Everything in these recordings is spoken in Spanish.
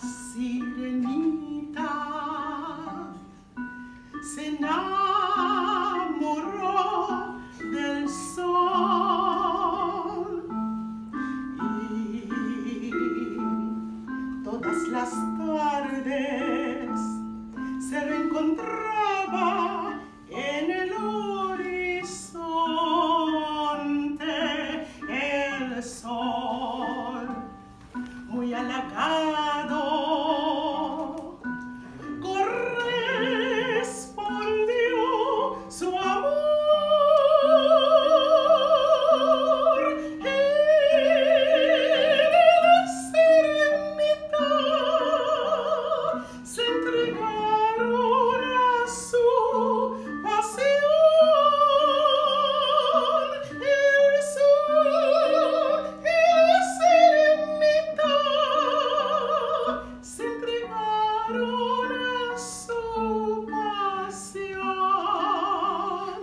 sirenita se enamoró del sol y todas las tardes se reencontraba en el horizonte. El sol, muy halagado, correspondió su amor y la serenita se entregaron a su pasión. El sol y la serenita se entregaron a su pasión.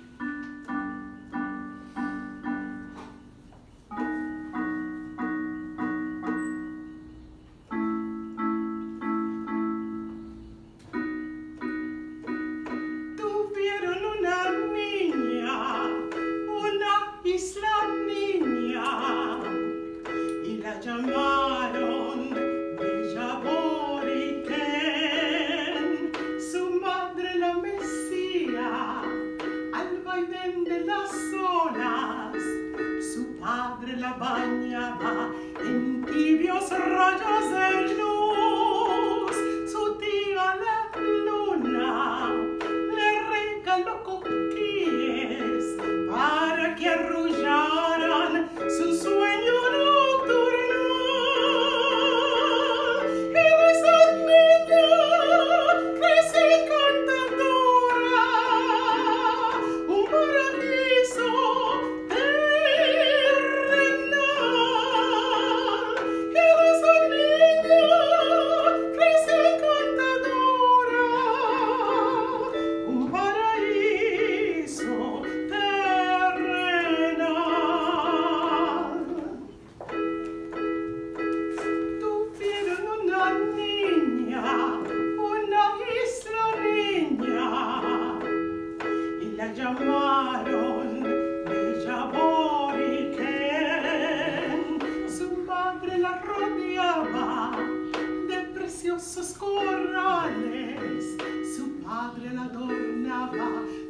Tuvieron una niña, una isla niña, y la llamaron Bella Boriquén. Su madre la mecía al vaivén de las olas, su padre la bañaba en tibios rayos de luz, su tía la luna le regaló coquíes para que arrullaran su sueño nocturnal. Y de esa niña creció encantadora un paraíso terrenal. Y de esa niña creció encantadora un paraíso terrenal. Tuvieron una niña, una isla niña, y la llamaron Bella Boriquén. Su madre la rodeaba de preciosos corrales, su padre la adornaba